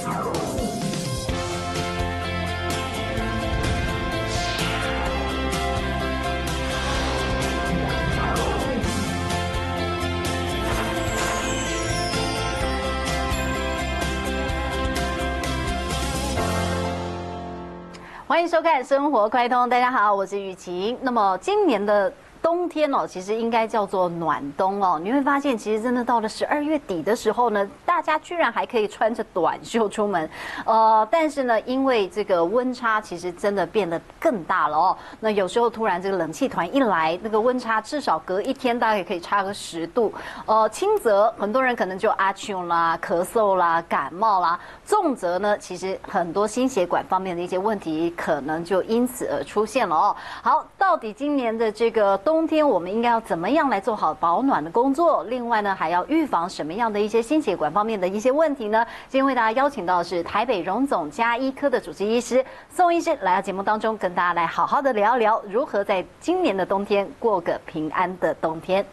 欢迎收看《生活快通》，大家好，我是雨晴。那么今年的冬天哦，其实应该叫做暖冬哦。你会发现，其实真的到了12月底的时候呢，大家居然还可以穿着短袖出门。但是呢，因为这个温差其实真的变得更大了哦。那有时候突然这个冷气团一来，那个温差至少隔一天大概也可以差个10度。轻则很多人可能就阿秋啦、咳嗽啦、感冒啦；重则呢，其实很多心血管方面的一些问题可能就因此而出现了哦。好，到底今年的这个冬天我们应该要怎么样来做好保暖的工作？另外呢，还要预防什么样的一些心血管方面的一些问题呢？今天为大家邀请到的是台北荣总家医科的主治医师宋医师来到节目当中，跟大家来好好的聊一聊如何在今年的冬天过个平安的冬天。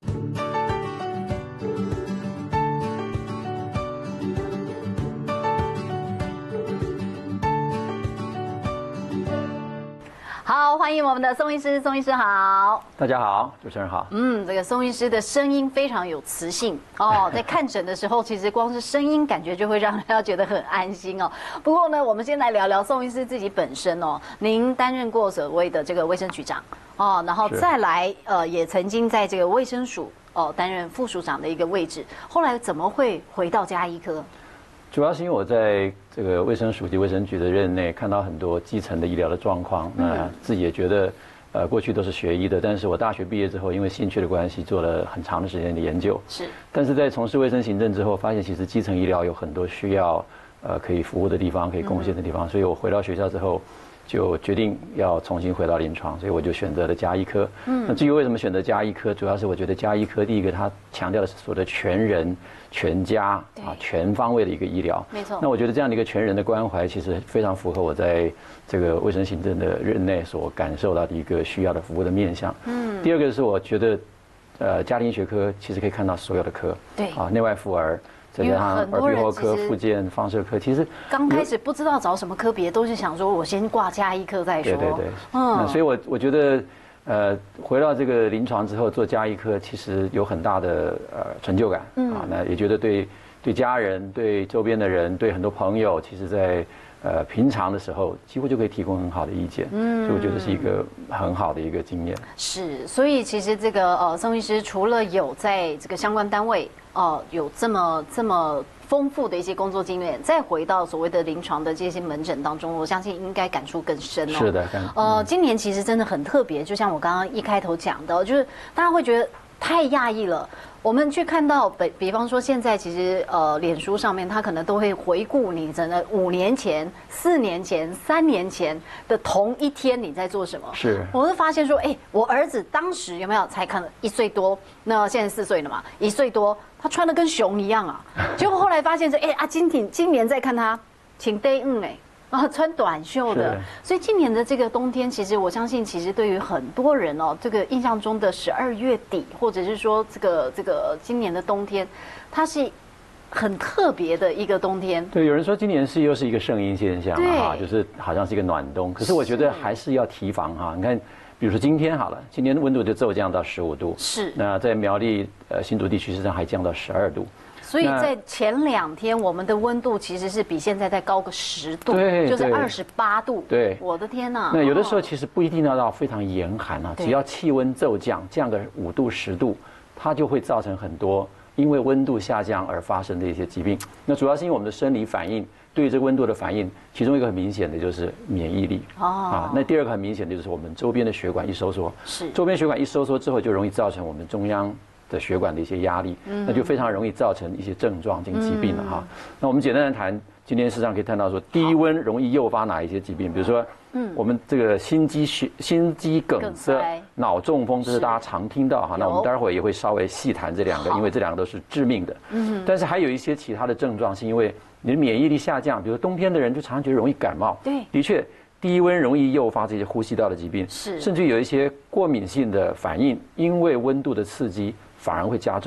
好，欢迎我们的宋医师，宋医师好。 大家好，主持人好。 这个宋医师的声音非常有磁性哦，在看诊的时候，其实光是声音感觉就会让人家觉得很安心哦。不过呢，我们先来聊聊宋医师自己本身哦，您担任过所谓的这个卫生局长哦，然后再来也曾经在这个卫生署担任副署长的一个位置，后来怎么会回到家医科？ 主要是因为我在这个卫生署及卫生局的任内，看到很多基层的医疗的状况，那自己也觉得，过去都是学医的，但是我大学毕业之后，因为兴趣的关系，做了很长的时间的研究。是。但是在从事卫生行政之后，发现其实基层医疗有很多需要，可以服务的地方，可以贡献的地方，所以我回到学校之后，就决定要重新回到临床，所以我就选择了家医科。那至于为什么选择家医科，主要是我觉得家医科第一个，它强调的是所谓的全人、全家全方位的一个医疗。没错。那我觉得这样的一个全人的关怀，其实非常符合我在这个卫生行政的任内所感受到的一个需要的服务的面向。第二个是我觉得，家庭医学科其实可以看到所有的科。对。内外妇儿。再加上耳鼻喉科、复健、放射科，其实刚开始不知道找什么科别，都是想说我先挂家医科再说。 对。所以我觉得，回到这个临床之后做家医科，其实有很大的成就感那也觉得对家人、对周边的人、对很多朋友，其实在平常的时候，几乎就可以提供很好的意见。所以我觉得是一个很好的一个经验。 是，所以其实这个宋医师除了有在这个相关单位有这么丰富的一些工作经验，再回到所谓的临床的这些门诊当中，我相信应该感触更深哦。 是的， 今年其实真的很特别，就像我刚刚一开头讲的，就是大家会觉得太讶异了。我们去看到比方说现在其实脸书上面他可能都会回顾你真的5年前、4年前、3年前的同一天你在做什么。是，我会发现说，我儿子当时有没有才看了1岁多，那现在4岁了嘛，1岁多，他穿的跟熊一样啊。结果后来发现说，今年再看他，挺得穿短袖的，所以今年的这个冬天，其实我相信，其实对于很多人这个印象中的12月底，或者是说这个今年的冬天，它是很特别的一个冬天。 对，有人说今年又是一个圣婴现象就是好像是一个暖冬，可是我觉得还是要提防你看，比如说今天好了，今天的温度就骤降到15度，是。那在苗栗新竹地区，实际上还降到12度。 所以在前2天，我们的温度其实是比现在再高个10度，就是28度。对，我的天哪！ 那有的时候其实不一定要到非常严寒只要气温骤降，降个5度10度，它就会造成很多因为温度下降而发生的一些疾病。那主要是因为我们的生理反应对于这个温度的反应，其中一个很明显的就是免疫力那第二个很明显的就是我们周边的血管一收缩，周边血管一收缩之后，就容易造成我们中央的血管的一些压力，那就非常容易造成一些症状跟疾病了那我们简单的谈，今天事实上可以看到说，低温容易诱发哪一些疾病？比如说，我们这个心肌梗塞、脑中风，这是大家常听到那我们待会也会稍微细谈这2个，因为这2个都是致命的。但是还有一些其他的症状，是因为你的免疫力下降，比如冬天的人就常常觉得容易感冒。对，的确。低温容易诱发这些呼吸道的疾病，甚至有一些过敏性的反应，因为温度的刺激反而会加重。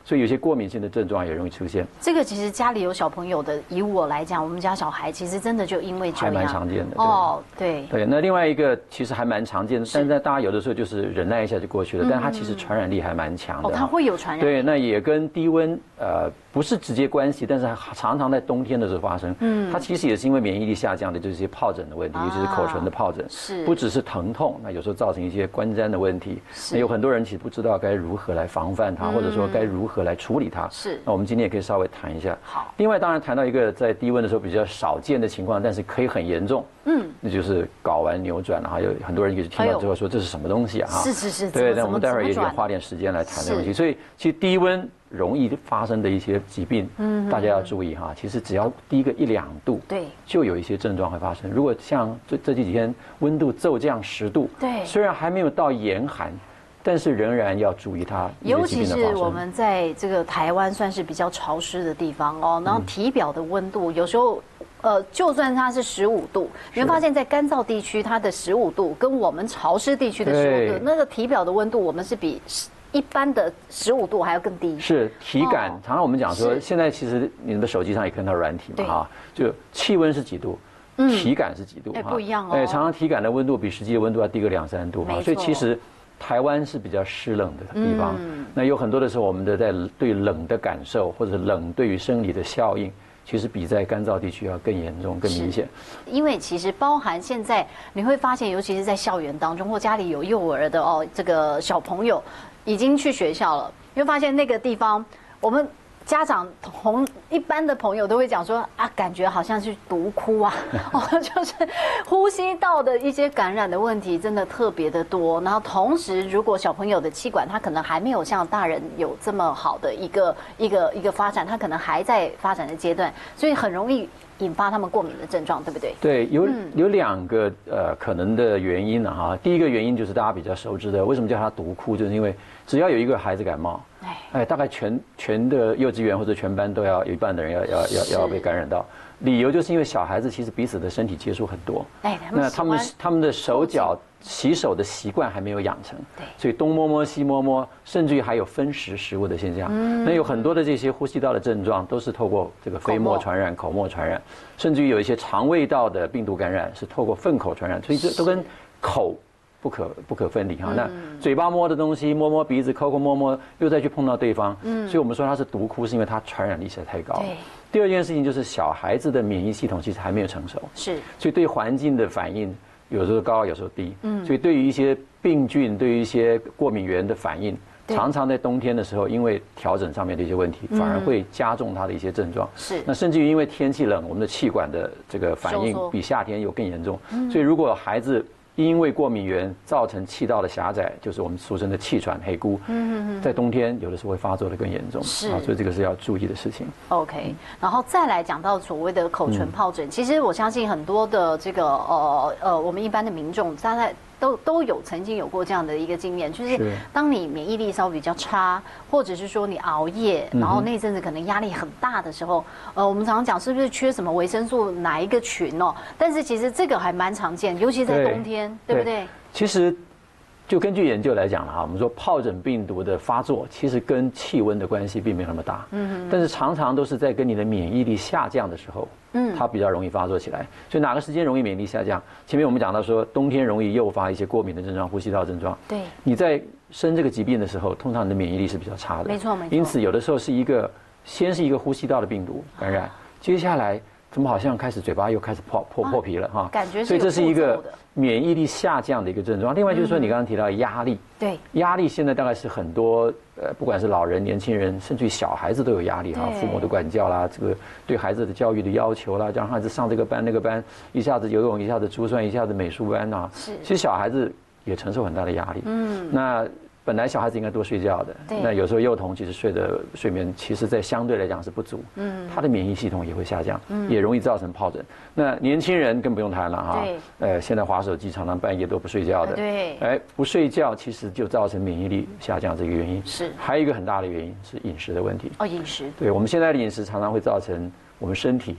所以有些过敏性的症状也容易出现。 这个其实家里有小朋友的，以我来讲，我们家小孩其实真的就因为这样， 还蛮常见的。 哦，对。 对，那另外一个其实还蛮常见的，但是大家有的时候就是忍耐一下就过去了，但它其实传染力还蛮强的。 哦，它会有传染。 对，那也跟低温不是直接关系，但是常常在冬天的时候发生。它其实也是因为免疫力下降的，就是一些疱疹的问题，尤其是口唇的疱疹。 是。 不只是疼痛，那有时候造成一些关节的问题。那有很多人其实不知道该如何来防范它，或者说该如何来处理它。 是。 那我们今天也可以稍微谈一下。 好。 另外，当然谈到一个在低温的时候比较少见的情况，但是可以很严重。那就是睾丸扭转了哈，有很多人就是听到之后说这是什么东西啊？ 是。 对，那我们待会儿也得花点时间来谈这个问题。所以，其实低温容易发生的一些疾病，大家要注意哈。其实只要低个1、2度， 对， 就有一些症状会发生。如果像这几天温度骤降10度， 对， 虽然还没有到严寒，但是仍然要注意它。 尤其是我们在这个台湾算是比较潮湿的地方哦，然后体表的温度有时候。就算它是15度，你会发现在干燥地区，它的15度跟我们潮湿地区的15度，那个体表的温度，我们是比一般的15度还要更低。 是体感，常常我们讲说，现在其实你们的手机上也看到软体嘛，哈，就气温是几度，体感是几度， 不一样哦。 常常体感的温度比实际的温度要低个2、3度哈，所以其实台湾是比较湿冷的地方。那有很多的时候，我们的在对冷的感受，或者冷对于生理的效应。其实比在干燥地区要更严重、更明显。 因为其实包含现在你会发现，尤其是在校园当中或家里有幼儿的哦，这个小朋友已经去学校了，你会发现那个地方，我们家长同一般的朋友都会讲说啊，感觉好像是毒窟啊，哦，就是呼吸道的一些感染的问题真的特别的多。然后同时，如果小朋友的气管他可能还没有像大人有这么好的一个发展，他可能还在发展的阶段，所以很容易引发他们过敏的症状，对不对？ 对，有2个可能的原因呢哈。第一个原因就是大家比较熟知的，为什么叫它毒窟，就是因为只要有一个孩子感冒。大概全的幼稚园或者全班都要有一半的人要被感染到，理由就是因为小孩子其实彼此的身体接触很多，那他们的手脚洗手的习惯还没有养成，所以东摸摸西摸摸，甚至于还有分食食物的现象。那有很多的这些呼吸道的症状都是透过这个飞沫传染、口沫传染，甚至于有一些肠胃道的病毒感染是透过粪口传染，所以这都跟口。不可分离哈，那嘴巴摸的东西，摸摸鼻子，抠抠摸摸，又再去碰到对方，所以我们说它是毒窟，是因为它传染力实在太高了。第二件事情就是小孩子的免疫系统其实还没有成熟，所以对环境的反应有时候高，有时候低，所以对于一些病菌，对于一些过敏源的反应，常常在冬天的时候，因为调整上面的一些问题，反而会加重它的一些症状。那甚至于因为天气冷，我们的气管的这个反应比夏天有更严重，所以如果孩子因为过敏源造成气道的狭窄，就是我们俗称的气喘、黑菇。在冬天有的时候会发作的更严重，所以这个是要注意的事情。 OK， 然后再来讲到所谓的口唇疱疹，其实我相信很多的这个我们一般的民众大概都有曾经有过这样的一个经验，就是当你免疫力稍微比较差，或者是说你熬夜，然后那阵子可能压力很大的时候，我们常常讲是不是缺什么维生素哪一个群哦？但是其实这个还蛮常见，尤其在冬天，对不对？ 其实就根据研究来讲了哈，我们说疱疹病毒的发作其实跟气温的关系并没有那么大，但是常常都是在跟你的免疫力下降的时候，它比较容易发作起来。所以哪个时间容易免疫力下降？前面我们讲到说，冬天容易诱发一些过敏的症状、呼吸道症状。 对， 你在生这个疾病的时候，通常你的免疫力是比较差的。 没错。 因此有的时候先是一个呼吸道的病毒感染，接下来怎么好像开始嘴巴又开始破皮了哈？ 感觉是。 所以这是一个免疫力下降的一个症状。另外就是说，你刚刚提到压力， 对， 压力现在大概是很多不管是老人、年轻人，甚至于小孩子都有压力哈。父母的管教啦，这个对孩子的教育的要求啦，让孩子上这个班那个班，一下子游泳，一下子珠算，一下子美术班啊。其实小孩子也承受很大的压力。那本来小孩子应该多睡觉的，那有时候幼童其实睡眠其实在相对来讲是不足，他的免疫系统也会下降，也容易造成疱疹。那年轻人更不用谈了哈，现在滑手机常常半夜都不睡觉的， 对， 不睡觉其实就造成免疫力下降这个原因。 是， 还有一个很大的原因是饮食的问题。 饮食。 对，我们现在的饮食常常会造成我们身体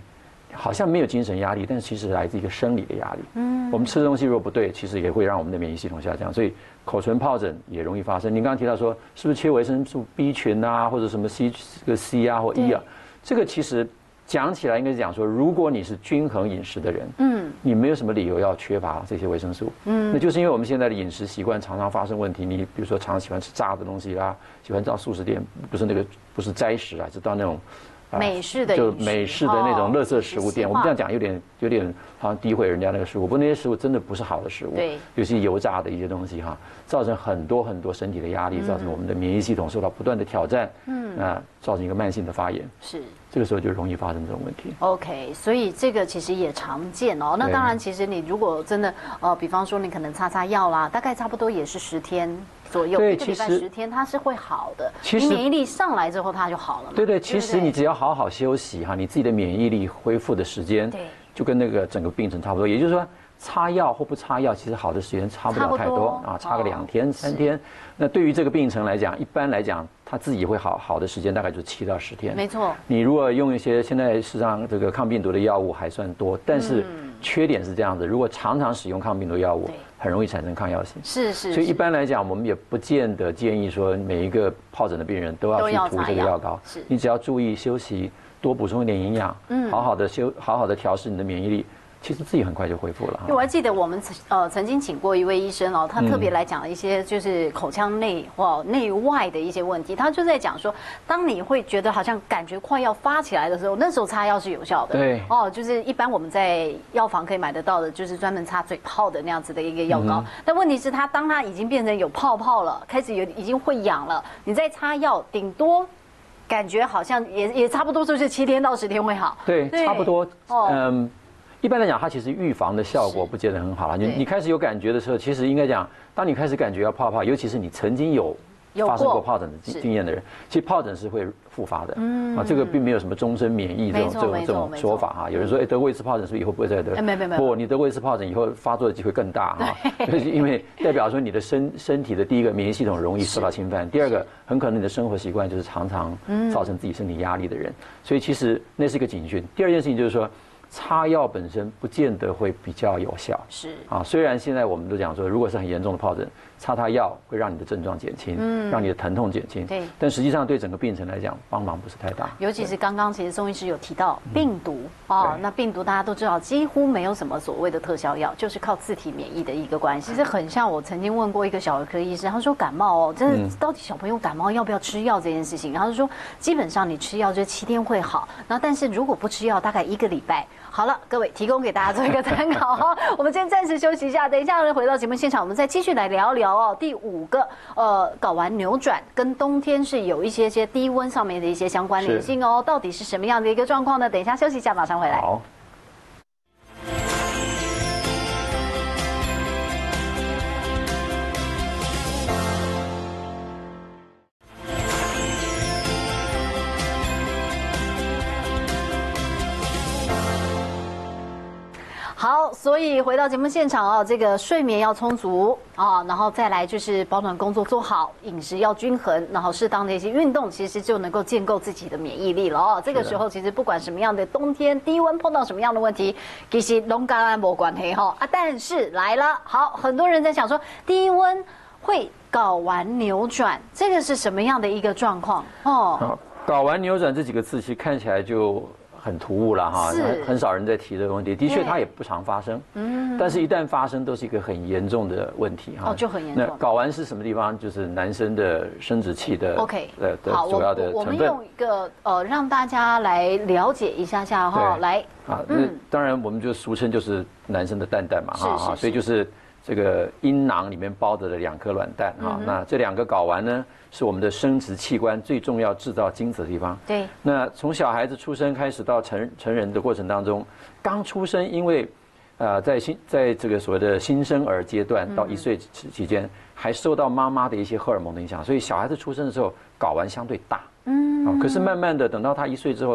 好像没有精神压力，但是其实来自一个生理的压力。我们吃的东西如果不对，其实也会让我们的免疫系统下降，所以口唇疱疹也容易发生。您刚刚提到说，是不是缺维生素 B 群啊，或者什么 C 啊或 E 啊？这个其实讲起来应该是讲说，如果你是均衡饮食的人，你没有什么理由要缺乏这些维生素。那就是因为我们现在的饮食习惯常常发生问题。你比如说，常常喜欢吃炸的东西啦，喜欢到素食店，不是斋食啊，是到那种。 美式的就美式的那种垃圾食物店，我们这样讲有点好像诋毁人家那个食物，不过那些食物真的不是好的食物， 对， 尤其油炸的一些东西哈，造成很多身体的压力，造成我们的免疫系统受到不断的挑战，造成一个慢性的发炎， 是， 这个时候就容易发生这种问题。 OK， 所以这个其实也常见哦。那当然，其实你如果真的比方说你可能擦药啦，大概差不多也是10天。左右，一个礼拜10天，它是会好的。其实免疫力上来之后，它就好了嘛。 对，其实你只要好好休息哈，你自己的免疫力恢复的时间，对，就跟那个整个病程差不多。也就是说，擦药或不擦药，其实好的时间差不了太多啊，差个2天3天。那对于这个病程来讲，一般来讲，它自己会好的时间大概就是7到10天。 没错。你如果用一些现在事实上这个抗病毒的药物还算多，但是缺点是这样子，如果常常使用抗病毒药物，很容易产生抗药性。是。所以一般来讲，我们也不见得建议说每一个疱疹的病人都要去涂这个药膏。是。你只要注意休息，多补充一点营养，好好的调试你的免疫力。其实自己很快就恢复了。 我还记得我们曾经请过一位医生哦，他特别来讲了一些就是口腔内外的一些问题。他就在讲说，当你会觉得好像感觉快要发起来的时候，那时候擦药是有效的。对。就是一般我们在药房可以买得到的，就是专门擦嘴泡的那样子的一个药膏。但问题是，当它已经变成有泡泡了，开始已经会痒了，你再擦药，顶多感觉好像也差不多就是7天到10天会好。 对，差不多。一般来讲，它其实预防的效果不见得很好了。你开始有感觉的时候，其实应该讲，当你开始感觉要泡，尤其是你曾经有发生过疱疹的经验的人，其实疱疹是会复发的。这个并没有什么终身免疫这种说法哈。有人说，得过一次疱疹，是不是以后不会再得？没。不，你得过一次疱疹以后发作的机会更大哈。因为代表说你的身体的第一个免疫系统容易受到侵犯，第二个很可能你的生活习惯就是常常造成自己身体压力的人，所以其实那是一个警讯。第二件事情就是说。擦药本身不见得会比较有效，是啊。虽然现在我们都讲说，如果是很严重的疱疹，擦药会让你的症状减轻，让你的疼痛减轻，对。但实际上对整个病程来讲，帮忙不是太大。 尤其是刚刚其实宋医师有提到病毒那病毒大家都知道，几乎没有什么所谓的特效药，就是靠自体免疫的一个关系。这很像我曾经问过一个小儿科医生，他说感冒真的到底小朋友感冒要不要吃药这件事情，然后他说基本上你吃药就7天会好，然后但是如果不吃药，大概1个礼拜。好了，各位提供给大家做一个参考哈。我们先暂时休息一下，等一下呢回到节目现场，我们再继续来聊聊第5个睾丸扭转跟冬天是有一些低温上面的一些相关联性哦，到底是什么样的一个状况呢？等一下休息一下，马上回来。好。好，所以回到节目现场这个睡眠要充足然后再来就是保暖工作做好，饮食要均衡，然后适当的一些运动，其实就能够建构自己的免疫力了这个时候其实不管什么样的冬天低温碰到什么样的问题，其实都跟咱没关系但是来了，好，很多人在想说低温会睾丸扭转，这个是什么样的一个状况睾丸扭转这几个字其实看起来就很突兀了哈，很少人在提这个问题。的确，它也不常发生，但是一旦发生，都是一个很严重的问题哈。 就很严重。 那睾丸是什么地方？就是男生的生殖器的 OK 的主要的成分。 我们用一个让大家来了解一下来那当然我们就俗称就是男生的蛋嘛所以就是这个阴囊里面包着的2颗卵蛋那这2个睾丸呢？是我们的生殖器官最重要制造精子的地方。对。那从小孩子出生开始到成人的过程当中，刚出生，因为在这个所谓的新生儿阶段到1岁期间，还受到妈妈的一些荷尔蒙的影响，所以小孩子出生的时候睾丸相对大。可是慢慢的等到他1岁之后，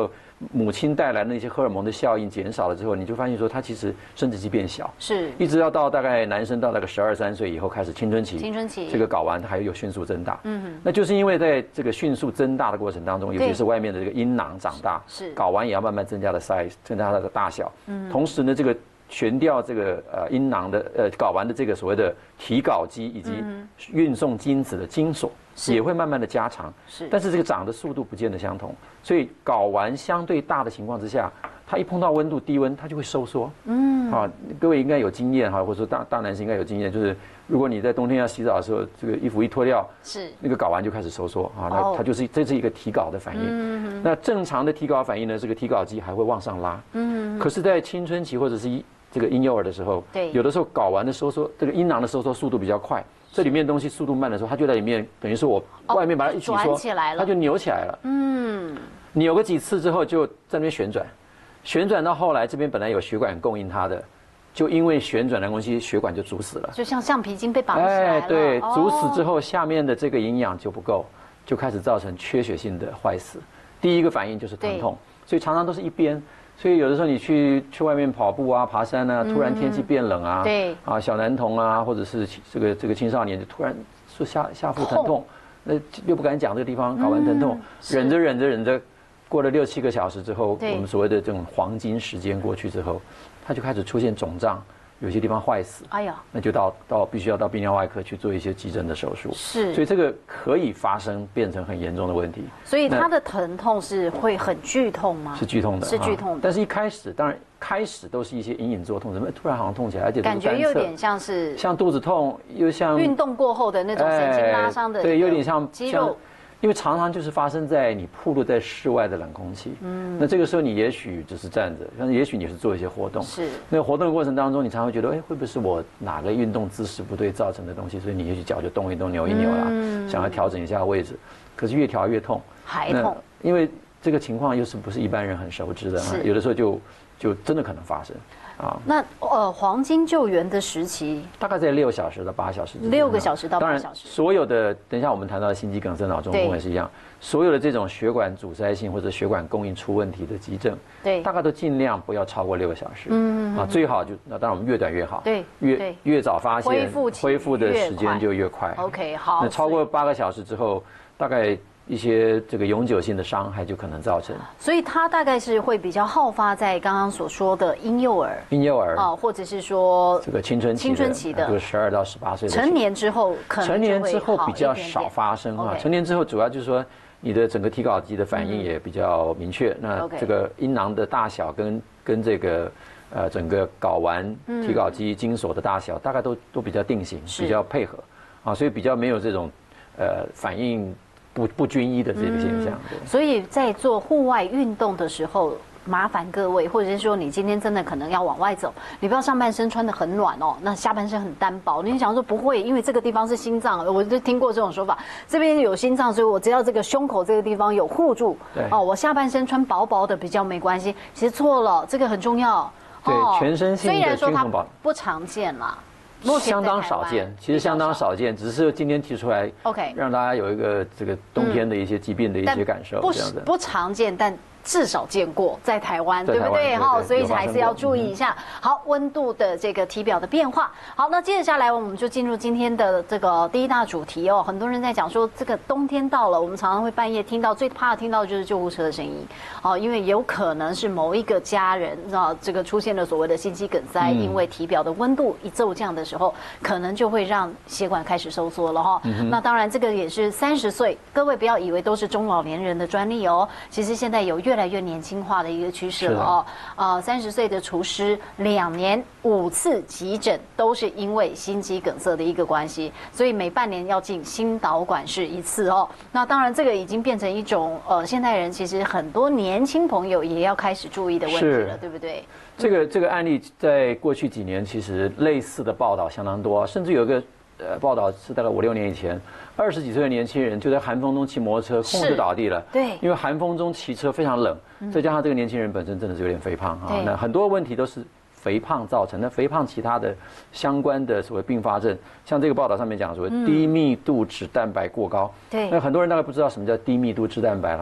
母亲带来的那些荷尔蒙的效应减少了之后，你就发现说，他其实生殖器变小， 是一直要到大概男生到那个12、13岁以后开始青春期，这个睾丸它还有迅速增大，那就是因为在这个迅速增大的过程当中，尤其是外面的这个阴囊长大，睾丸也要慢慢增加的 size， 增加它的大小，同时呢，这个悬吊这个阴囊的睾丸的这个所谓的提睾肌以及运送精子的精索也会慢慢的加长，但是这个长的速度不见得相同，所以睾丸相对大的情况之下，它一碰到温度低温，它就会收缩。各位应该有经验哈，或者说大男生应该有经验，就是如果你在冬天要洗澡的时候，这个衣服一脱掉，那个睾丸就开始收缩啊，那它就是这是一个提睾的反应。那正常的提睾反应呢，这个提睾肌还会往上拉。可是，在青春期或者是这个婴幼儿的时候，有的时候睾丸的收缩，这个阴囊的收缩速度比较快，这里面东西速度慢的时候，它就在里面，等于是我外面把它一起缩，它就扭起来了。扭个几次之后，就在那边旋转，旋转到后来，这边本来有血管供应它的，就因为旋转的关系，血管就阻死了， 就像橡皮筋被绑起来了。 对，阻死之后，下面的这个营养就不够，就开始造成缺血性的坏死。第一个反应就是疼痛，所以常常都是一边。所以有的时候你去外面跑步啊、爬山啊，突然天气变冷啊，小男童啊，或者是这个青少年就突然说下腹疼痛，那又不敢讲这个地方睾丸疼痛，忍着，过了6、7个小时之后，我们所谓的这种黄金时间过去之后，它就开始出现肿胀。有些地方坏死，那就必须要到泌尿外科去做一些急诊的手术。所以这个可以发生变成很严重的问题。 所以它的疼痛是会很剧痛吗？ 是剧痛的， 是剧痛的。 但是一开始，当然开始都是一些隐隐作痛，怎么突然好像痛起来，而且感觉有点像是像肚子痛，又像运动过后的那种神经拉伤的， 对，有点像肌肉。 因为常常就是发生在你暴露在室外的冷空气，那这个时候你也许只是站着，但是也许你是做一些活动，那个活动的过程当中，你常常会觉得，会不会是我哪个运动姿势不对造成的东西？所以你也许脚就动一动、扭一扭啦，想要调整一下位置，可是越调越痛， 还痛， 因为这个情况又是不是一般人很熟知的，有的时候就真的可能发生。 那黄金救援的时期大概在6小时到8小时 ，6个小时到8小时。 当然，所有的等一下我们谈到的心肌梗塞、脑中风也是一样，所有的这种血管阻塞性或者血管供应出问题的急症，大概都尽量不要超过6个小时。最好就当然我们越短越好，越早发现，恢复的时间就越快。 OK， 好。 那超过8个小时之后，大概一些这个永久性的伤害就可能造成， 所以它大概是会比较好发在刚刚所说的婴幼儿或者是说这个青春期的，就12到18岁的。 成年之后可能成年之后比较少发生啊，成年之后主要就是说你的整个提睾肌的反应也比较明确，那这个阴囊的大小跟这个整个睾丸提睾肌精索的大小大概都比较定型，比较配合啊，所以比较没有这种反应不均一的这个现象。 所以在做户外运动的时候，麻烦各位，或者是说你今天真的可能要往外走，你不要上半身穿得很暖哦，那下半身很单薄。你想说不会，因为这个地方是心脏，我就听过这种说法，这边有心脏，所以我只要这个胸口这个地方有护住，我下半身穿薄薄的比较没关系。其实错了，这个很重要。 对，全身性的均衡保。 虽然说它不常见啦。 相当少见，其实相当少见，只是今天提出来，OK，让大家有一个这个冬天的一些疾病的一些感受，这样子不常见，但至少见过在台湾，对不对？所以还是要注意一下。好，温度的这个体表的变化。好，那接着下来我们就进入今天的这个第一大主题哦。很多人在讲说，这个冬天到了，我们常常会半夜听到，最怕听到的就是救护车的声音，因为有可能是某一个家人这个出现了所谓的心肌梗塞，因为体表的温度一骤降的时候，可能就会让血管开始收缩了哈。那当然，这个也是30岁，各位不要以为都是中老年人的专利哦。其实现在有越来越年轻化的一个趋势了哦。30岁的厨师2年5次急诊都是因为心肌梗塞的一个关系，所以每半年要进心导管室1次哦。那当然，这个已经变成一种现代人其实很多年轻朋友也要开始注意的问题了，对不对？ 这个案例在过去几年其实类似的报道相当多，甚至有一个报道是大概5、6年以前，20几岁的年轻人就在寒风中骑摩托车，空就倒地了。 对， 因为寒风中骑车非常冷，再加上这个年轻人本身真的是有点肥胖啊，那很多问题都是肥胖造成。那肥胖其他的相关的所谓并发症，像这个报道上面讲所谓低密度脂蛋白过高。对，那很多人大概不知道什么叫低密度脂蛋白啦。那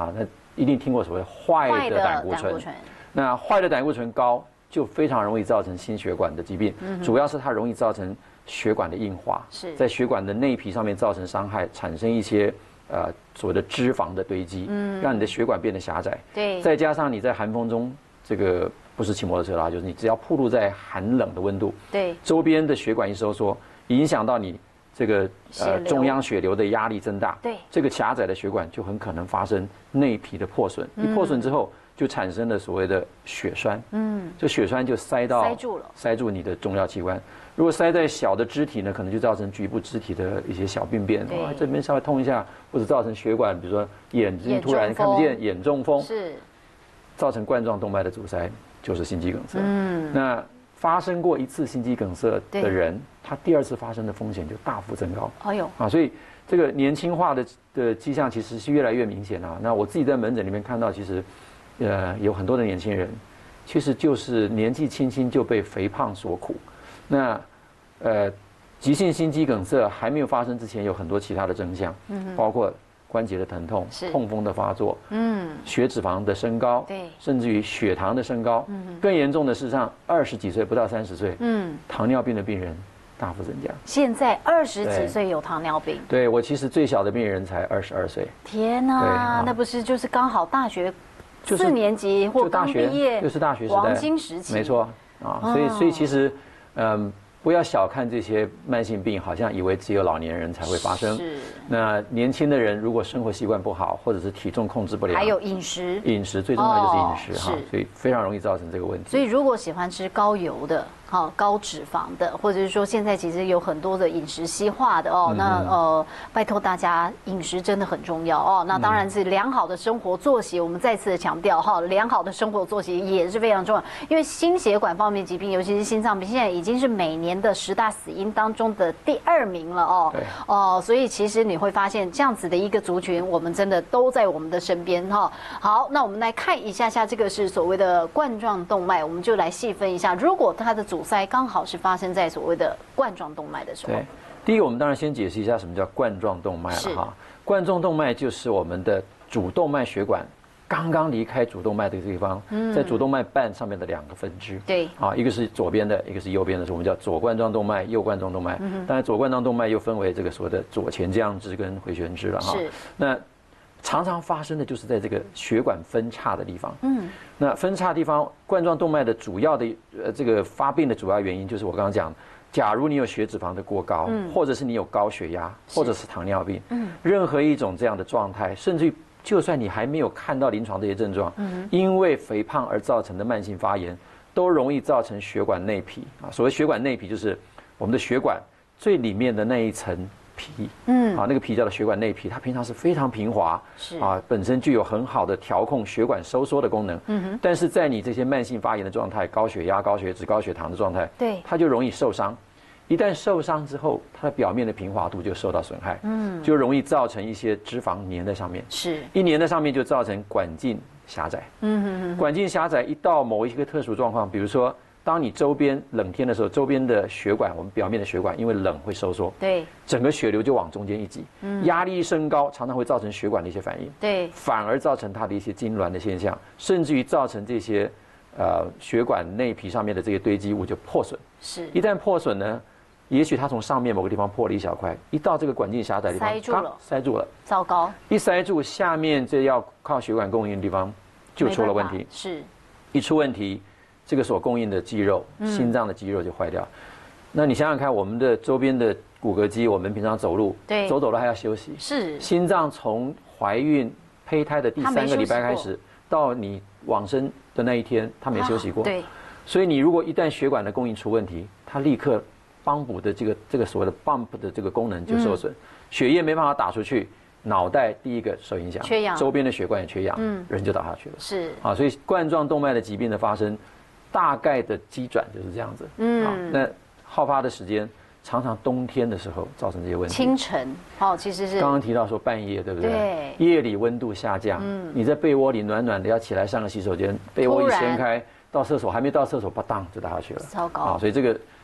一定听过所谓坏的胆固醇。那坏的胆固醇高，就非常容易造成心血管的疾病，主要是它容易造成血管的硬化，在血管的内皮上面造成伤害，产生一些所谓的脂肪的堆积，让你的血管变得狭窄。 对， 再加上你在寒风中，这个不是骑摩托车啦，就是你只要暴露在寒冷的温度， 对， 周边的血管一收缩，影响到你这个中央血流的压力增大， 对， 这个狭窄的血管就很可能发生内皮的破损，一破损之后。就产生了所谓的血栓，这血栓就塞住你的重要器官。如果塞在小的肢体呢，可能就造成局部肢体的一些小病变，这边稍微痛一下，或者造成血管，比如说眼睛突然看不见，眼中风， 是造成冠状动脉的阻塞，就是心肌梗塞。那发生过一次心肌梗塞的人，他第二次发生的风险就大幅增高。 哎呦， 所以这个年轻化的迹象其实是越来越明显啊。那我自己在门诊里面看到，其实。有很多的年轻人，其实就是年纪轻轻就被肥胖所苦。那急性心肌梗塞还没有发生之前，有很多其他的征象，包括关节的疼痛、痛风的发作，血脂肪的升高，对，甚至于血糖的升高，更严重的事实上20几岁不到30岁，糖尿病的病人大幅增加。 现在20几岁有糖尿病？ 对，我其实最小的病人才22岁。 天哪，那不是就是刚好大学4年级或刚毕业， 就是大学时代黄金时期， 没错啊。所以其实不要小看这些慢性病，好像以为只有老年人才会发生。 是。 那年轻的人如果生活习惯不好，或者是体重控制不良， 还有饮食， 饮食最重要就是饮食哈，所以非常容易造成这个问题。 所以如果喜欢吃高油的、高脂肪的，或者是说现在其实有很多的饮食西化的哦，那拜托大家饮食真的很重要哦。那当然是良好的生活作息，我们再次的强调哈，良好的生活作息也是非常重要，因为心血管方面疾病，尤其是心脏病，现在已经是每年的10大死因当中的第2名了哦。所以其实你会发现这样子的一个族群，我们真的都在我们的身边哈。好，那我们来看一下这个是所谓的冠状动脉，我们就来细分一下，如果它的阻塞刚好是发生在所谓的冠状动脉的时候。 对，第一个我们当然先解释一下什么叫冠状动脉了哈。冠状动脉就是我们的主动脉血管刚刚离开主动脉的地方，在主动脉瓣上面的2个分支。对，一个是左边的，一个是右边的，是我们叫左冠状动脉、右冠状动脉。当然，左冠状动脉又分为这个所谓的左前降支跟回旋支了哈。是。那常常发生的就是在这个血管分叉的地方。那分叉地方，冠状动脉的主要的这个发病的主要原因就是我刚刚讲，假如你有血脂肪的过高，或者是你有高血压，或者是糖尿病，任何一种这样的状态，甚至于就算你还没有看到临床这些症状，因为肥胖而造成的慢性发炎，都容易造成血管内皮啊。所谓血管内皮，就是我们的血管最里面的那一层皮，那个皮叫做血管内皮，它平常是非常平滑，本身具有很好的调控血管收缩的功能，但是在你这些慢性发炎的状态，高血压、高血脂、高血糖的状态，对，它就容易受伤。一旦受伤之后，它的表面的平滑度就受到损害，就容易造成一些脂肪粘在上面，一粘在上面就造成管径狭窄，管径狭窄一到某一个特殊状况，比如说当你周边冷天的时候，周边的血管，我们表面的血管因为冷会收缩，对，整个血流就往中间一挤，压力一升高，常常会造成血管的一些反应，对，反而造成它的一些痉挛的现象，甚至于造成这些血管内皮上面的这些堆积物就破损，一旦破损呢，也许它从上面某个地方破了一小块，一到这个管径狭窄的地方，塞住了，糟糕！一塞住，下面这要靠血管供应的地方就出了问题，一出问题，这个所供应的肌肉，心脏的肌肉就坏掉。那你想想看，我们的周边的骨骼肌，我们平常走路，走了还要休息，心脏从怀孕胚胎的第3个礼拜开始，到你往生的那一天，它没休息过，所以你如果一旦血管的供应出问题，它立刻帮补的这个所谓的 bump 的这个功能就受损，血液没办法打出去，脑袋第一个受影响，缺氧，周边的血管也缺氧，人就倒下去了。所以冠状动脉的疾病的发生，大概的机转就是这样子。那好发的时间常常冬天的时候造成这些问题。清晨，其实是刚刚提到说半夜，对不对？对，夜里温度下降，你在被窝里暖暖的要起来上个洗手间，被窝一掀开，到厕所还没到厕所，啪当就倒下去了。糟糕！所以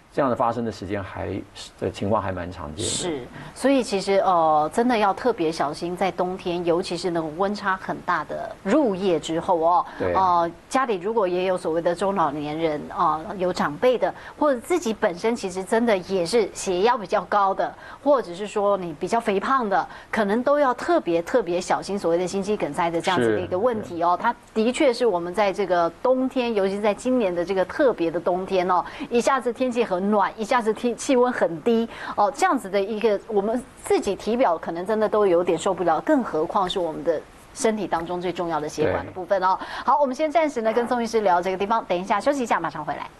这样的发生的时间的情况还蛮常见的。 是，所以其实真的要特别小心，在冬天，尤其是那种温差很大的入夜之后哦。 对。 家里如果也有所谓的中老年人有长辈的，或者自己本身其实真的也是血压比较高的，或者是说你比较肥胖的，可能都要特别小心所谓的心肌梗塞的这样子的一个问题哦。它的确是我们在这个冬天，尤其在今年的这个特别的冬天哦，一下子天气很暖，一下子气温很低哦，这样子的一个我们自己体表可能真的都有点受不了，更何况是我们的身体当中最重要的血管的部分哦。好，我们先暂时呢跟宋医师聊这个地方，等一下休息一下，马上回来。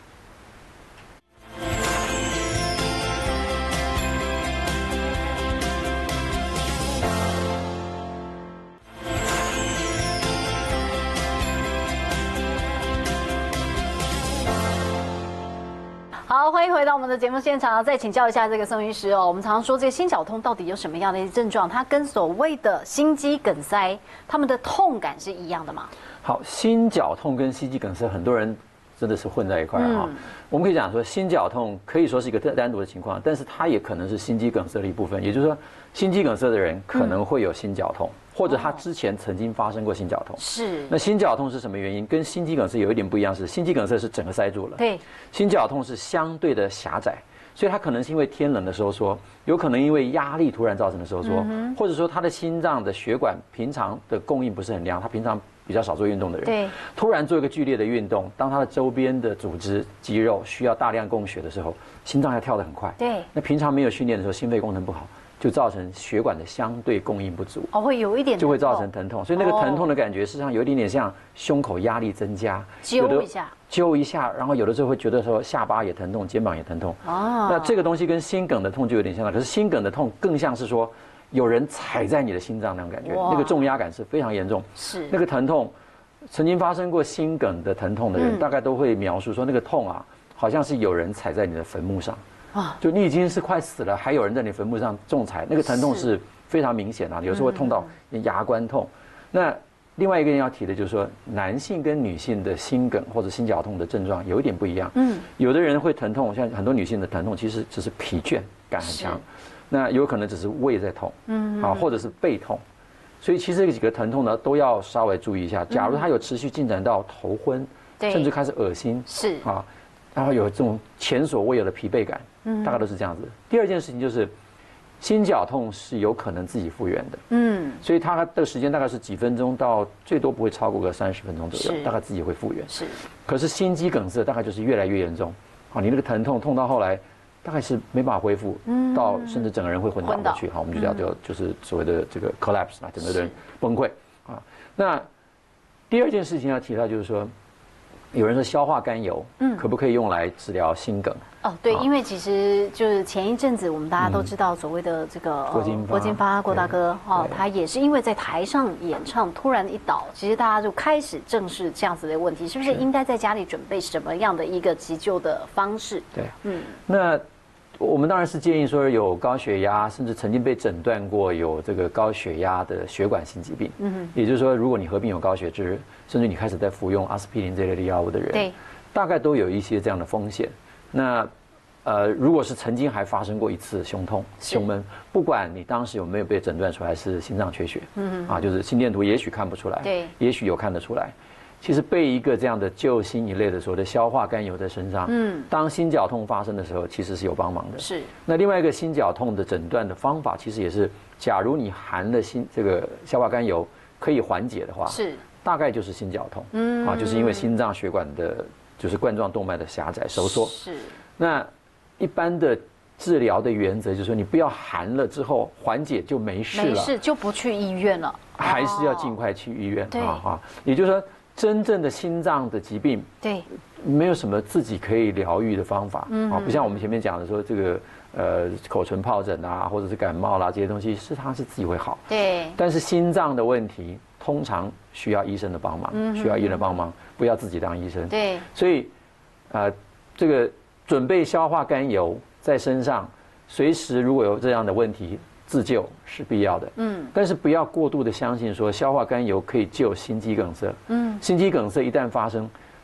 好，欢迎回到我们的节目现场。再请教一下这个宋医师哦，我们常常说这个心绞痛到底有什么样的一些症状？它跟所谓的心肌梗塞，他们的痛感是一样的吗？ 好，心绞痛跟心肌梗塞，很多人真的是混在一块哈。我们可以讲说，心绞痛可以说是一个单独的情况，但是它也可能是心肌梗塞的一部分。也就是说，心肌梗塞的人可能会有心绞痛。或者他之前曾经发生过心绞痛， 是。 那心绞痛是什么原因？跟心肌梗塞有一点不一样，是心肌梗塞是整个塞住了， 对。 心绞痛是相对的狭窄，所以它可能是因为天冷的收缩，有可能因为压力突然造成的收缩，或者说他的心脏的血管平常的供应不是很良，他平常比较少做运动的人， 对， 突然做一个剧烈的运动，当他的周边的组织肌肉需要大量供血的时候，心脏要跳得很快， 对。 那平常没有训练的时候，心肺功能不好。就造成血管的相对供应不足， 会有一点， 就会造成疼痛。所以那个疼痛的感觉，事实上有一点点像胸口压力增加，揪一下，然后有的时候会觉得说下巴也疼痛，肩膀也疼痛。那这个东西跟心梗的痛就有点像了，可是心梗的痛更像是说有人踩在你的心脏那种感觉，那个重压感是非常严重。 是那个疼痛，曾经发生过心梗的疼痛的人，大概都会描述说那个痛啊，好像是有人踩在你的坟墓上。就你已经是快死了，还有人在你坟墓上重踩，那个疼痛是非常明显的，有时候会痛到牙关痛。那另外一个人要提的就是说，男性跟女性的心梗或者心绞痛的症状有一点不一样。有的人会疼痛，像很多女性的疼痛其实只是疲倦感很强，那有可能只是胃在痛，或者是背痛。所以其实这几个疼痛呢都要稍微注意一下。假如它有持续进展到头昏，甚至开始恶心， 是啊。 然后有这种前所未有的疲惫感，大概都是这样子。第二件事情就是，心绞痛是有可能自己复原的，所以它的时间大概是几分钟到最多不会超过个30分钟左右，大概自己会复原。是，可是心肌梗塞大概就是越来越严重，你那个疼痛痛到后来，大概是没办法恢复，到甚至整个人会昏倒过去，我们就叫就是所谓的这个 collapse 整个人崩溃啊。那第二件事情要提到就是说。有人说消化甘油，可不可以用来治疗心梗？ 对，因为其实就是前一阵子我们大家都知道所谓的这个郭金发郭大哥他也是因为在台上演唱突然一倒，其实大家就开始正视这样子的问题，是不是应该在家里准备什么样的一个急救的方式？ 对，那我们当然是建议说有高血压，甚至曾经被诊断过有这个高血压的血管性疾病，也就是说，如果你合并有高血脂，甚至你开始在服用阿司匹林这类的药物的人，对，大概都有一些这样的风险。那如果是曾经还发生过一次胸痛、胸闷，不管你当时有没有被诊断出来是心脏缺血，就是心电图也许看不出来，对，也许有看得出来。其实备一个这样的救心一类的所谓的消化甘油在身上，当心绞痛发生的时候，其实是有帮忙的。是。那另外一个心绞痛的诊断的方法，其实也是，假如你含了这个消化甘油可以缓解的话，是，大概就是心绞痛，就是因为心脏血管的，就是冠状动脉的狭窄收缩。是。那一般的治疗的原则就是说，你不要含了之后缓解就没事了， 没事就不去医院了， 还是要尽快去医院也就是说。真正的心脏的疾病，对，没有什么自己可以疗愈的方法，不像我们前面讲的说这个口唇疱疹啊，或者是感冒啦这些东西，它是自己会好，对。但是心脏的问题通常需要医生的帮忙，需要医生的帮忙，不要自己当医生，对。所以这个准备消化甘油在身上，随时如果有这样的问题。自救是必要的，但是不要过度的相信说消化甘油可以救心肌梗塞，心肌梗塞一旦发生，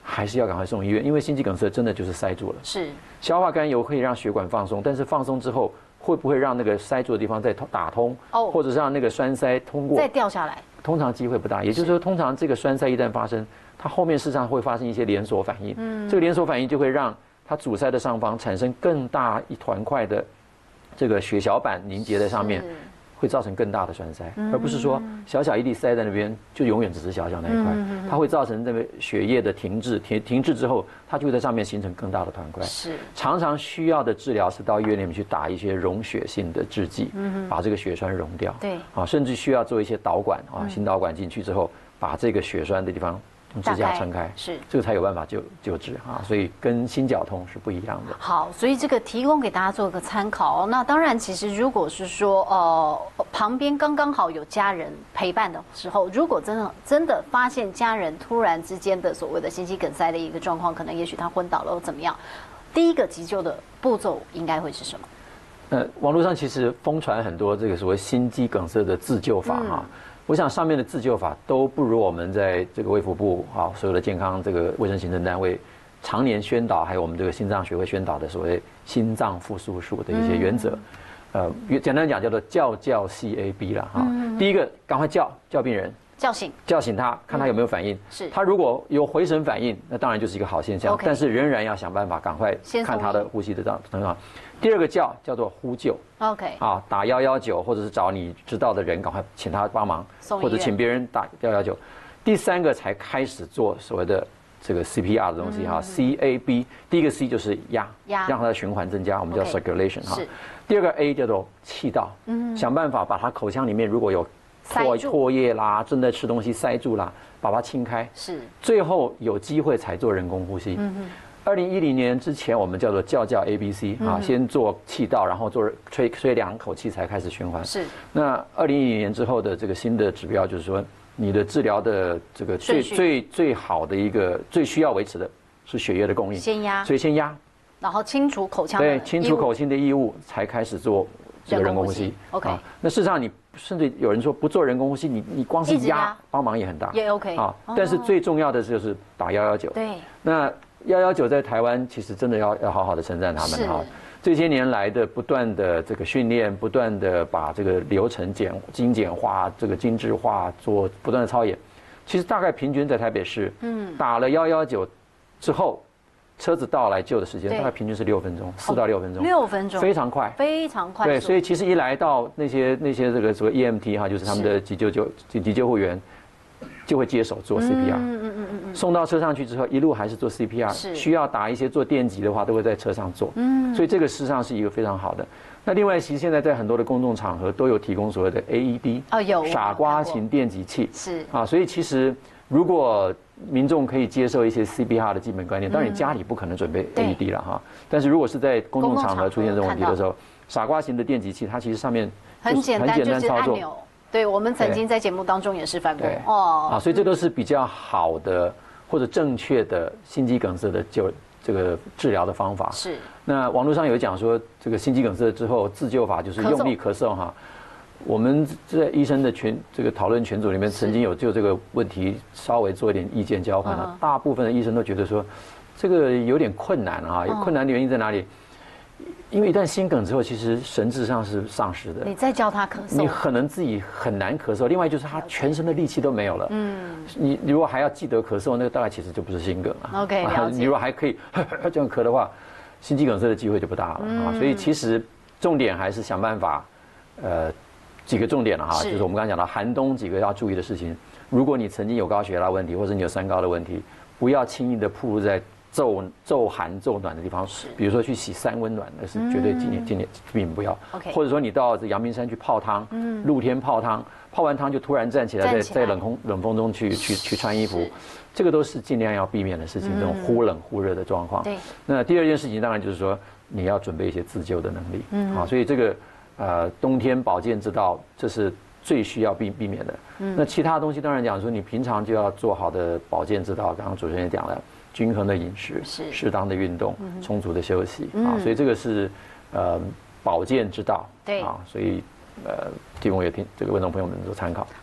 还是要赶快送医院，因为心肌梗塞真的就是塞住了。 是， 消化甘油可以让血管放松，但是放松之后会不会让那个塞住的地方再打通，或者是让那个栓塞通过再掉下来？ 通常机会不大。也就是说，通常这个栓塞一旦发生，它后面事实上会发生一些连锁反应。这个连锁反应就会让它阻塞的上方产生更大一团块的这个血小板凝结在上面。会造成更大的栓塞，而不是说小小一粒塞在那边就永远只是小小那一块，它会造成这个血液的停滞，停滞之后，它就会在上面形成更大的团块。 是， 常常需要的治疗是到医院里面去打一些溶血性的制剂，把这个血栓溶掉。 对， 啊，甚至需要做一些导管心导管进去之后，把这个血栓的地方用支架撑开， 是这个才有办法救治啊，所以跟心绞痛是不一样的。 好，所以这个提供给大家做个参考。那当然，其实如果是说旁边刚刚好有家人陪伴的时候，如果真的发现家人突然之间的所谓的心肌梗塞的一个状况，可能也许他昏倒了或怎么样，第一个急救的步骤应该会是什么？ 网络上其实疯传很多这个所谓心肌梗塞的自救法哈。我想上面的自救法都不如我们在这个卫福部所有的健康这个卫生行政单位常年宣导，还有我们这个心脏学会宣导的所谓心脏复苏术的一些原则。简单讲叫做叫 CAB 啦哈。第一个，赶快叫病人，叫醒他，看他有没有反应。 是， 他如果有回神反应，那当然就是一个好现象。但是仍然要想办法赶快看他的呼吸的状况。第二个叫做呼救 ，OK， 打119，或者是找你知道的人，赶快请他帮忙，或者请别人打119。第三个才开始做所谓的这个 CPR 的东西CAB， 第一个 C 就是压，让它的循环增加，我们叫 circulation 第二个 A 叫做气道，想办法把它口腔里面如果有唾液啦，正在吃东西塞住啦，把它清开。 是， 最后有机会才做人工呼吸。2010年之前，我们叫做叫 ABC 先做气道，然后做吹2口气才开始循环。 是。那 2010年之后的这个新的指标就是说，你的治疗的这个最好的一个最需要维持的是血液的供应， 先压， 所以先压， 然后清除口腔的对，清除口腔的异物，才开始做这个人工呼吸。 OK。 那事实上你甚至有人说不做人工呼吸，你光是压帮忙也很大， 也 OK 但是最重要的就是打119。 对。那 119在台湾其实真的要好好的称赞他们哈。这些年来的不断的这个训练，不断的把这个流程精简化、这个精致化，做不断的操演。其实大概平均在台北市，打了119之后，车子到来救的时间大概平均是6分钟，4到6分钟 ，6分钟， 非常快， 非常快。 对，所以其实一来到那些这个所谓 EMT 就是他们的急救护员，就会接手做 CPR。送到车上去之后，一路还是做 CPR。需要打一些做电击的话，都会在车上做。所以这个事实上是一个非常好的。那另外，其实现在在很多的公众场合都有提供所谓的 AED， 有傻瓜型电击器。 是所以其实如果民众可以接受一些 CPR 的基本观念，当然你家里不可能准备 AED 了哈。但是如果是在公众场合出现这种问题的时候，傻瓜型的电击器，它其实上面很简单操作。对，我们曾经在节目当中也示范过所以这都是比较好的或者正确的心肌梗塞的这个治疗的方法。 是。那网络上有讲说，这个心肌梗塞之后自救法就是用力咳嗽哈。我们在医生的这个讨论群组里面，曾经有就这个问题稍微做一点意见交换了。大部分的医生都觉得说，这个有点困难困难的原因在哪里？因为一旦心梗之后，其实神智上是丧失的。 你再叫他咳嗽， 你可能自己很难咳嗽。另外就是他全身的力气都没有了。你如果还要记得咳嗽，那个大概其实就不是心梗了。 OK， 了解。 你如果还可以这样咳的话，心肌梗塞的机会就不大了所以其实重点还是想办法，几个重点了就是我们刚才讲到寒冬几个要注意的事情。如果你曾经有高血压问题，或者你有三高的问题，不要轻易的暴露在骤寒骤暖的地方，比如说去洗3温暖，那是绝对今年避免不要。或者说你到阳明山去泡汤，露天泡汤，泡完汤就突然站起来，在冷风中去穿衣服，这个都是尽量要避免的事情。这种忽冷忽热的状况。对。那第二件事情当然就是说你要准备一些自救的能力。所以这个冬天保健之道，这是最需要避免的。那其他东西当然讲说，你平常就要做好的保健之道。刚刚主持人也讲了。均衡的饮食，适当的运动，充足的休息所以这个是保健之道。对所以提供给这个观众朋友们做参考。 好，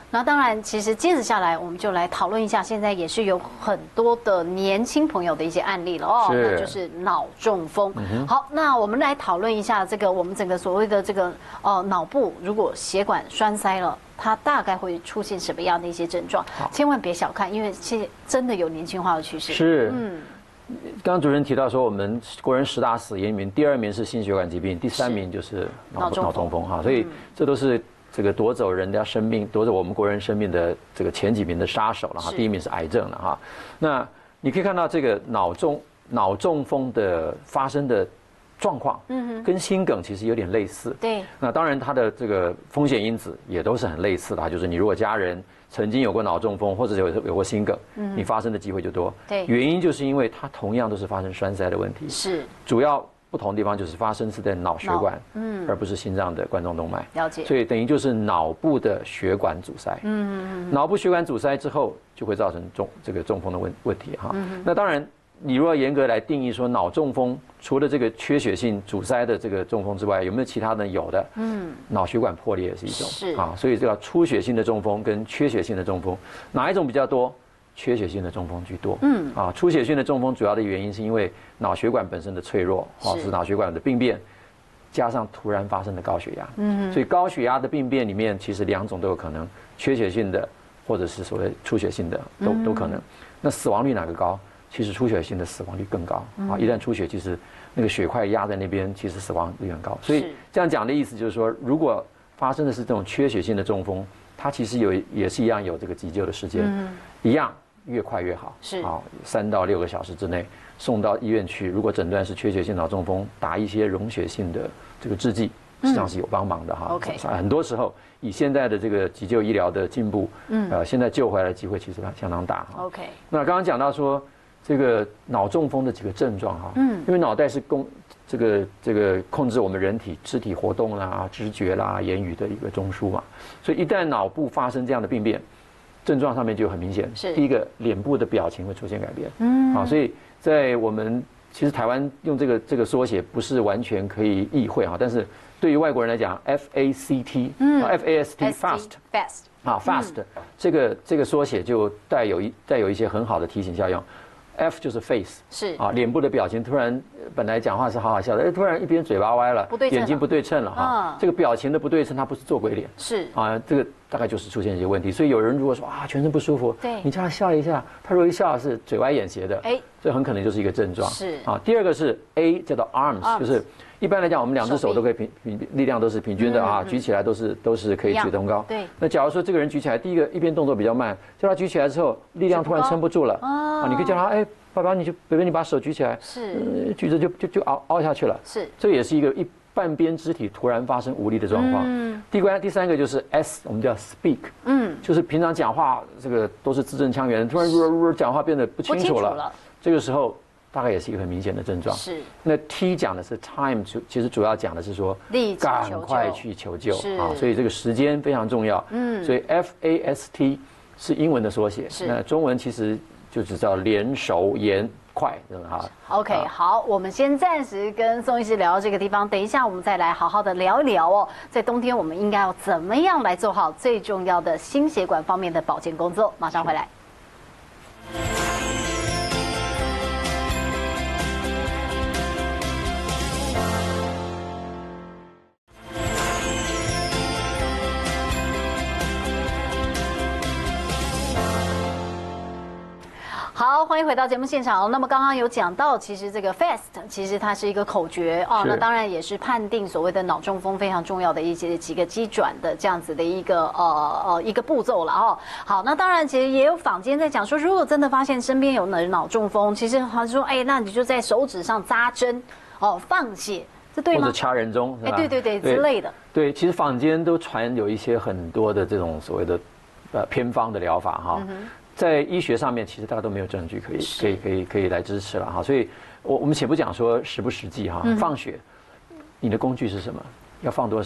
那当然，其实接着下来，我们就来讨论一下，现在也是有很多的年轻朋友的一些案例了哦，那就是脑中风。好，那我们来讨论一下这个我们整个所谓的这个脑部如果血管栓塞了，它大概会出现什么样的一些症状？千万别小看，因为其实真的有年轻化的趋势。 是，刚刚主持人提到说，我们国人10大死因里面，第2名是心血管疾病，第3名就是脑中风哈，所以这都是这个夺走人家生命、夺走我们国人生命的这个前几名的杀手了哈。第1名是癌症了哈。那你可以看到这个脑中风的发生的状况，跟心梗其实有点类似。 对。那当然它的这个风险因子也都是很类似的哈，就是你如果家人曾经有过脑中风或者有过心梗，你发生的机会就多。 对。 原因就是因为它同样都是发生栓塞的问题。 是。 主要不同的地方就是发生是在脑血管，而不是心脏的冠状动脉。 了解。 所以等于就是脑部的血管阻塞。脑部血管阻塞之后，就会造成中风的问题哈。那当然，你如果严格来定义说脑中风，除了这个缺血性阻塞的这个中风之外，有没有其他的？有的。脑血管破裂也是一种。 是啊，所以这个出血性的中风跟缺血性的中风，哪一种比较多？缺血性的中风居多。出血性的中风主要的原因是因为脑血管本身的脆弱，是脑血管的病变，加上突然发生的高血压。所以高血压的病变里面，其实2种都有可能，缺血性的或者是所谓出血性的都可能。那死亡率哪个高？其实出血性的死亡率更高啊！一旦出血，其实那个血块压在那边，其实死亡率很高。所以这样讲的意思就是说，如果发生的是这种缺血性的中风，它其实也是一样有这个急救的时间，一样越快越好。 是啊，3到6个小时之内送到医院去。如果诊断是缺血性脑中风，打一些溶血性的这个制剂，实际上是有帮忙的哈。 OK， 很多时候以现在的这个急救医疗的进步，现在救回来的机会其实相当大。 OK， 那刚刚讲到说这个脑中风的几个症状哈，因为脑袋是这个控制我们人体肢体活动啦、知觉啦、言语的一个中枢嘛，所以一旦脑部发生这样的病变，症状上面就很明显。 是第一个，脸部的表情会出现改变。所以在我们其实台湾用这个缩写不是完全可以意会哈，但是对于外国人来讲 ，FAST，FAST fast， fast， 这个缩写就带有一些很好的提醒效用。F 就是 face， 是脸部的表情突然本来讲话是好好笑的，突然一边嘴巴歪了，眼睛不对称了哈，这个表情的不对称，它不是做鬼脸， 是这个大概就是出现一些问题。所以有人如果说全身不舒服， 对， 你叫他笑一下，他如果一笑是嘴歪眼斜的，这很可能就是一个症状。 是第二个是 A 叫做 arms， 就是一般来讲我们2只手都可以力量都是平均的举起来都是可以举得很高。 对， 那假如说这个人举起来，第一个一边动作比较慢，叫他举起来之后力量突然撑不住了，你可以叫他爸爸，北北，你把手举起来， 是举着就凹下去了， 是， 这也是一个半边肢体突然发生无力的状况。第三个就是 S， 我们叫 speak， 就是平常讲话这个都是字正腔圆，突然讲话变得不清楚了，这个时候大概也是一个很明显的症状。 是， 那 T 讲的是 time， 其实主要讲的是说赶快去求救啊，所以这个时间非常重要。所以 FAST 是英文的缩写，那中文其实就只叫联手延快，哈。 OK， 好，我们先暂时跟宋医师聊到这个地方，等一下我们再来好好的聊一聊哦。在冬天我们应该要怎么样来做好最重要的心血管方面的保健工作？马上回来。好，欢迎回到节目现场。那么刚刚有讲到，其实这个 FAST 其实它是一个口诀哦，那当然也是判定所谓的脑中风非常重要的几个机转的这样子的一个步骤了哦。好，那当然其实也有坊间在讲说，如果真的发现身边有脑中风，其实他说，那你就在手指上扎针放血，这对吗？ 或者掐人中， 对之类的。对， 其实坊间都传有一些很多的这种所谓的偏方的疗法哈。在医学上面，其实大家都没有证据可以来支持了哈，所以我们且不讲说实不实际哈，放血，你的工具是什么？要放多少？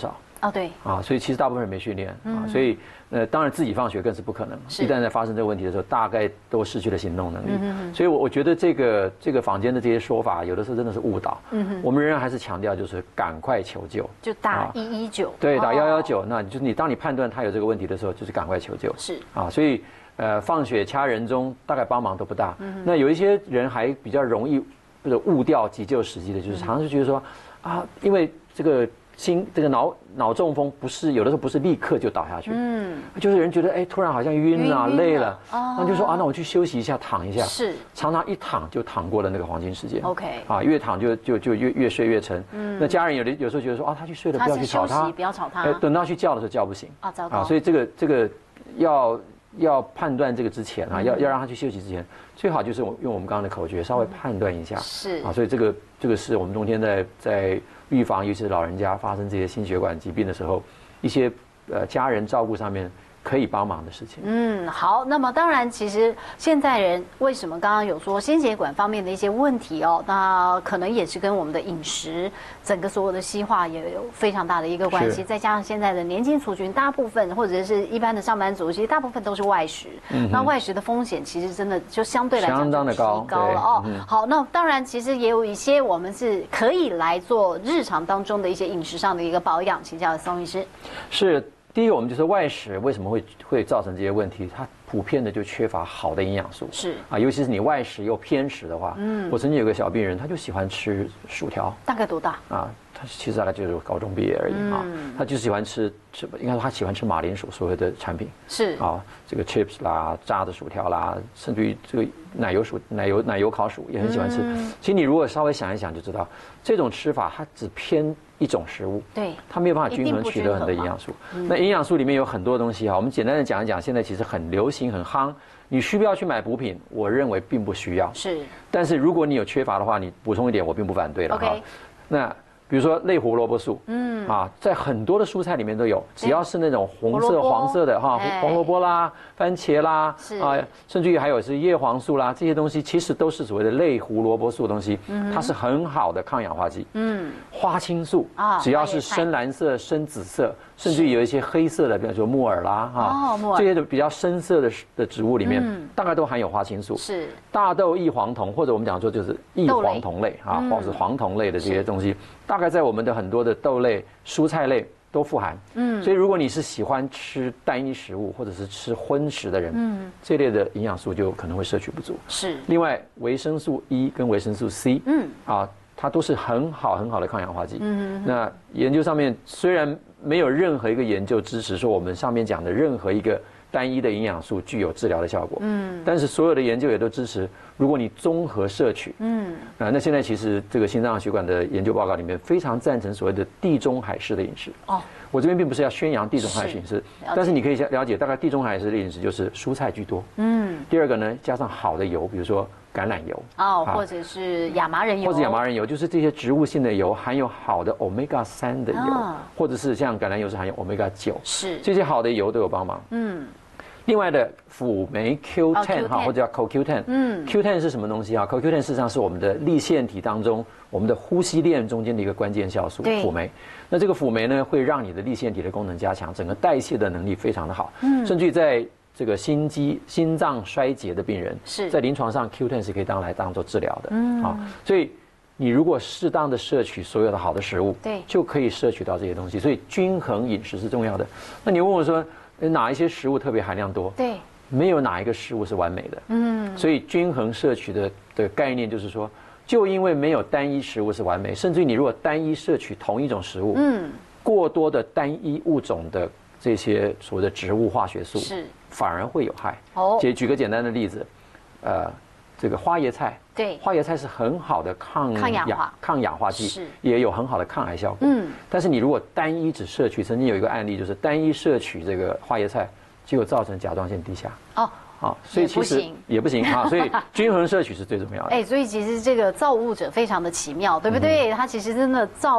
哦，对所以其实大部分人没训练所以当然自己放学更是不可能。一旦在发生这个问题的时候，大概都失去了行动能力。所以我觉得这个坊间的这些说法，有的时候真的是误导。我们仍然还是强调就是赶快求救， 就打119。 对，打119。那就是当你判断他有这个问题的时候，就是赶快求救。 是所以放血掐人中大概帮忙都不大。那有一些人还比较容易或者误掉急救时机的，就是常常就觉得说因为这个脑中风不是有的时候不是立刻就倒下去，就是人觉得突然好像晕累了，那就说那我去休息一下，躺一下， 是常常一躺就躺过了那个黄金时间。 OK 越躺就越睡越沉。那家人有时候觉得说他去睡了，不要去吵他， 不要吵他。 等到去叫的时候叫不醒糟糕。 所以这个要判断这个之前要让他去休息之前，最好就是用我们刚刚的口诀稍微判断一下。 是所以这个是我们冬天在预防，尤其是老人家发生这些心血管疾病的时候，一些家人照顾上面可以帮忙的事情。 好，那么当然，其实现在人为什么刚刚有说心血管方面的一些问题那可能也是跟我们的饮食，整个所有的西化也有非常大的一个关系。再加上现在的年轻族群，大部分或者是一般的上班族，其实大部分都是外食。那外食的风险其实真的就相对来讲相当的高了好，那当然其实也有一些我们是可以来做日常当中的一些饮食上的一个保养，请教宋医师。 是。第一个，我们就是外食为什么会造成这些问题？它普遍的就缺乏好的营养素。 是尤其是你外食又偏食的话。我曾经有个小病人，他就喜欢吃薯条。 大概多大？ 他其实大概就是高中毕业而已他就喜欢吃，应该说他喜欢吃马铃薯所有的产品。 是这个 chips 啦，炸的薯条啦，甚至于这个奶油烤薯也很喜欢吃。其实你如果稍微想一想就知道，这种吃法它只偏一种食物， 对， 它没有办法均衡取得很多营养素。那营养素里面有很多东西我们简单的讲一讲，现在其实很流行很夯。你需不需要去买补品？我认为并不需要。 是， 但是如果你有缺乏的话，你补充一点，我并不反对了。 OK， 那比如说类胡萝卜素，在很多的蔬菜里面都有，只要是那种红色、黄色的红萝卜啦、番茄啦，甚至于还有是叶黄素啦，这些东西其实都是所谓的类胡萝卜素的东西，它是很好的抗氧化剂。花青素只要是深蓝色、深紫色，甚至于有一些黑色的，比如说木耳啦这些比较深色的植物里面，大概都含有花青素。是大豆异黄酮，或者我们讲说就是异黄酮类或者是黄酮类的这些东西，大概在我们的很多的豆类、蔬菜类都富含。所以如果你是喜欢吃单一食物或者是吃荤食的人，这类的营养素就可能会摄取不足。是。另外，维生素 E 跟维生素 C，它都是很好的抗氧化剂。那研究上面虽然没有任何一个研究支持说我们上面讲的任何一个单一的营养素具有治疗的效果。但是所有的研究也都支持，如果你综合摄取，那现在其实这个心脏血管的研究报告里面非常赞成所谓的地中海式的饮食。我这边并不是要宣扬地中海式饮食，但是你可以了解，大概地中海式的饮食就是蔬菜居多。第二个呢，加上好的油，比如说橄榄油或者是亚麻仁油，就是这些植物性的油含有好的 omega 3的油，或者是像橄榄油是含有 omega 9，是这些好的油都有帮忙。另外的辅酶 Q10 或者叫 CoQ10，Q10 是什么东西？CoQ10 事实上是我们的粒线体当中，我们的呼吸链中间的一个关键酵素辅酶。那这个辅酶呢，会让你的粒线体的功能加强，整个代谢的能力非常的好。甚至于在这个心脏衰竭的病人，在临床上 Q10 是可以当做治疗的。所以你如果适当的摄取所有的好的食物，就可以摄取到这些东西。所以均衡饮食是重要的。那你问我说，哪一些食物特别含量多？没有哪一个食物是完美的。所以均衡摄取的概念就是说，就因为没有单一食物是完美，甚至于你如果单一摄取同一种食物，过多的单一物种的这些所谓的植物化学素，反而会有害。举个简单的例子，这个花椰菜，花椰菜是很好的抗氧化剂，也有很好的抗癌效果。但是你如果单一只摄取，曾经有一个案例就是单一摄取这个花椰菜，结果造成甲状腺低下。所以其实也不行所以均衡摄取是最重要的。 所以其实这个造物者非常的奇妙，对不对？他其实真的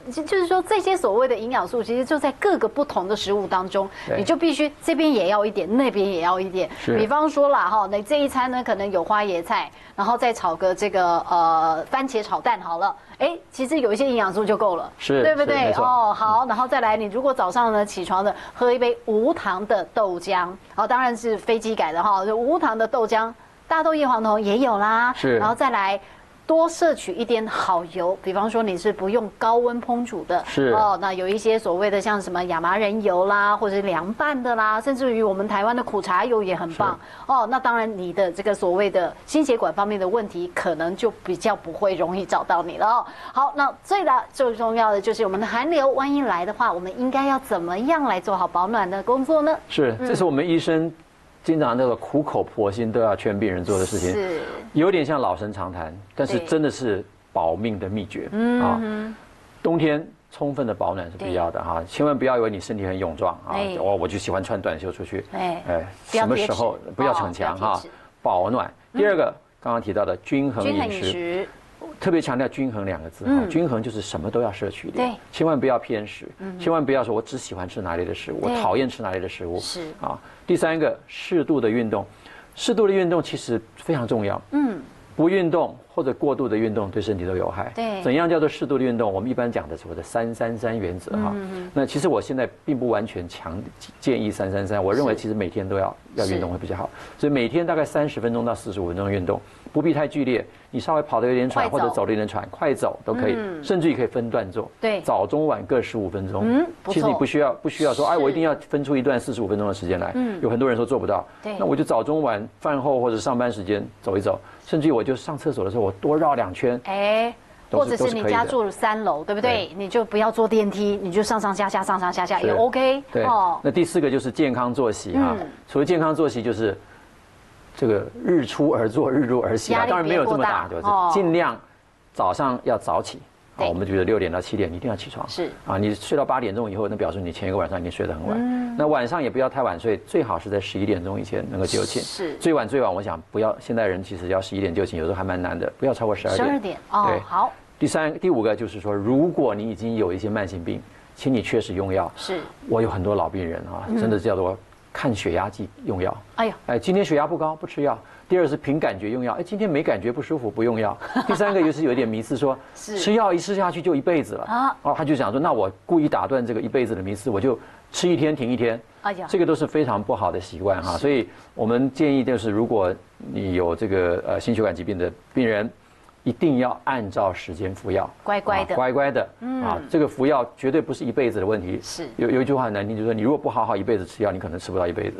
就是说这些所谓的营养素，其实就在各个不同的食物当中，你就必须这边也要一点，那边也要一点。比方说啦哈，那这一餐呢可能有花椰菜，然后再炒个这个番茄炒蛋好了。哎，其实有一些营养素就够了，对不对？哦，好，然后再来，你如果早上呢起床呢喝一杯无糖的豆浆，当然是飞机改的哈，就无糖的豆浆，大豆叶黄酮也有啦，是，然后再来。多摄取一点好油，比方说你是不用高温烹煮的，是那有一些所谓的像什么亚麻仁油啦，或者是凉拌的啦，甚至于我们台湾的苦茶油也很棒那当然你的这个所谓的心血管方面的问题，可能就比较不会容易找到你了好，那最重要的就是我们的寒流，万一来的话，我们应该要怎么样来做好保暖的工作呢？ 是，这是我们医生经常那个苦口婆心都要劝病人做的事情，是有点像老生常谈，但是真的是保命的秘诀冬天充分的保暖是必要的千万不要以为你身体很勇壮我就喜欢穿短袖出去，什么时候不要逞强保暖。第二个刚刚提到的均衡饮食。特别强调均衡2个字均衡就是什么都要摄取一点，千万不要偏食，千万不要说我只喜欢吃哪里的食物，我讨厌吃哪里的食物。是第3个适度的运动，适度的运动其实非常重要。不运动或者过度的运动对身体都有害。对，怎样叫做适度的运动？我们一般讲的所谓的333原则那其实我现在并不完全建议333，我认为其实每天都要运动会比较好。所以每天大概30分钟到45分钟的运动，不必太剧烈，你稍微跑得有点喘或者走得有点喘，快走都可以，甚至于可以分段做。对，早中晚各15分钟。其实你不需要说，我一定要分出一段45分钟的时间来。有很多人说做不到，那我就早中晚饭后或者上班时间走一走，甚至于我就上厕所的时候我多绕2圈。或者是你家住3楼，对不对？你就不要坐电梯，你就上上下下也 OK。对，那第4个就是健康作息所谓健康作息就是这个日出而作，日入而息当然没有这么大，就是尽量早上要早起。我们觉得6点到7点一定要起床。是你睡到8点钟以后，那表示你前一个晚上已经睡得很晚。那晚上也不要太晚睡，最好是在11点钟以前能够就寝。是最晚，我想不要。现代人其实要11点就寝，有时候还蛮难的，不要超过12点。12点对，好。第5个就是说，如果你已经有一些慢性病，请你确实用药。是我有很多老病人真的叫做看血压计用药。今天血压不高不吃药。第2是凭感觉用药，今天没感觉不舒服不用药。第3个就是有一点迷思，说吃药一吃下去就一辈子了他就想说，那我故意打断这个一辈子的迷思，我就吃1天停1天。这个都是非常不好的习惯所以我们建议就是，如果你有这个心血管疾病的病人，一定要按照时间服药，乖乖的这个服药绝对不是一辈子的问题。是有一句话很难听，就是说你如果不好好一辈子吃药，你可能吃不到一辈子。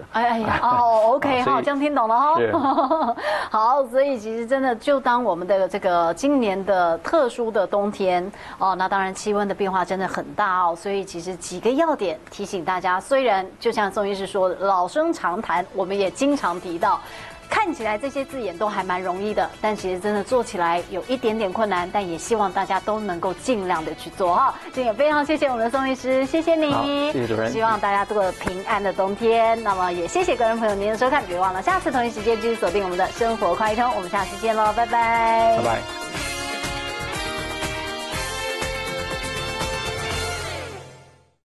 OK 好，这样听懂了好，所以其实真的就当我们的这个今年的特殊的冬天那当然气温的变化真的很大所以其实几个要点提醒大家，虽然就像宋医师说的老生常谈，我们也经常提到。看起来这些字眼都还蛮容易的，但其实真的做起来有一点点困难，但也希望大家都能够尽量的去做今天也非常谢谢我们的宋医师，谢谢你，谢谢主持人，希望大家度过平安的冬天。那么也谢谢观众朋友您的收看，别忘了下次同一时间继续锁定我们的生活快通，我们下次见喽，拜拜，拜拜。